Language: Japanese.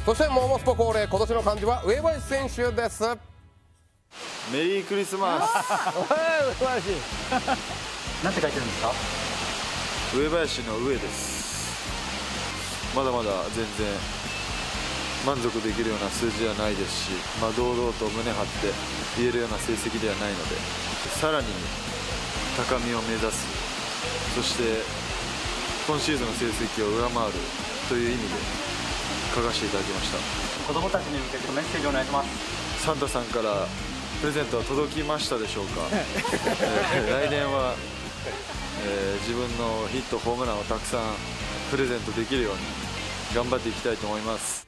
そしてモーモスポ恒例、今年の漢字は上林選手です。 メリークリスマス。 上林なんて書いてるんですか？ 上林の上です。まだまだ全然満足できるような数字ではないですし、堂々と胸張って言えるような成績ではないので、さらに高みを目指す、そして今シーズンの成績を上回るという意味で書かせていただきました。 子供たちに向けてメッセージをお願いします。 サンタさんからプレゼントは届きましたでしょうか。来年は、自分のヒットホームランをたくさんプレゼントできるように頑張っていきたいと思います。